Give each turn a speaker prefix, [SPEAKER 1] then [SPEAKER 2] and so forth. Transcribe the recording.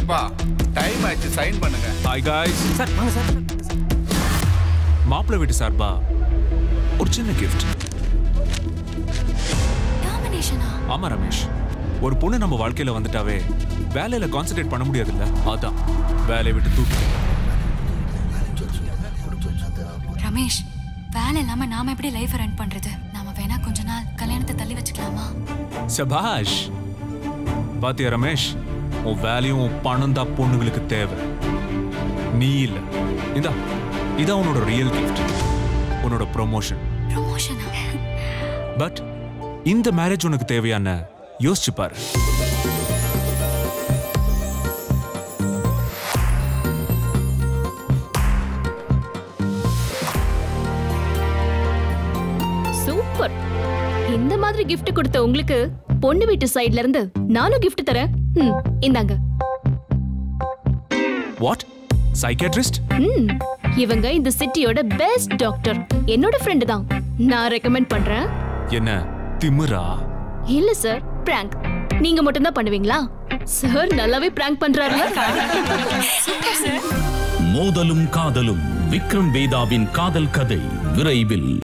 [SPEAKER 1] ஏப்பா டைம் ஆச்சு சைன் பண்ணுங்க.
[SPEAKER 2] Hi guys.
[SPEAKER 3] சார் வாங்க சார்.
[SPEAKER 2] மாப்பிள்ளை வீட்டு சார்பா ஒரு சின்ன கிஃப்ட்.
[SPEAKER 4] டாமினேஷனா?
[SPEAKER 2] ஆமா ரமேஷ், ஒரு பொண்ணு நம்ம வாழ்க்கையில வந்துட்டாவே வேலையில கான்சென்ட்ரேட் பண்ண முடியாதுல்ல, அதான் வேலையை விட்டு தூக்கி.
[SPEAKER 4] ரமேஷ், வேலை இல்லாம நாம எப்படி லைஃப் ரன் பண்றது? நாம வேணா கொஞ்ச நாள் கல்யாணத்தை தள்ளி வச்சுக்கலாமா?
[SPEAKER 2] சபாஷ். பாத்தியா ரமேஷ், உன் வேலையும் பணம் தான் பொண்ணுங்களுக்கு தேவை, நீ இல்ல. இதான் உன்னோட ரியல் கிஃப்ட், உன்னோட ப்ரொமோஷன்.
[SPEAKER 4] ப்ரொமோஷனா?
[SPEAKER 2] பட் இந்த மேரேஜ் உனக்கு தேவையான யோசிச்சு பாரு.
[SPEAKER 5] சூப்பர். இந்த மாதிரி gift கொடுத்த உங்களுக்கு பொண்ணு வீட்டு சைடுல இருந்து நானும் gift தரேன். இந்தாங்க.
[SPEAKER 2] வாட்? சைக்கியாட்ரிஸ்ட்?
[SPEAKER 5] இவங்க இந்த சிட்டியோட பெஸ்ட் டாக்டர். என்னோட ஃப்ரெண்ட் தான், நான் ரெக்கமெண்ட் பண்றேன்.
[SPEAKER 2] என்ன திமிரா?
[SPEAKER 5] இல்ல சார், பிராங்க். நீங்க மட்டும் தான் பண்ணுவீங்களா? சார் நல்லாவே பிராங்க் பண்றாரு.
[SPEAKER 6] மோதலும் காதலும் விக்ரம் வேதாவின் காதல் கதை விரைவில்.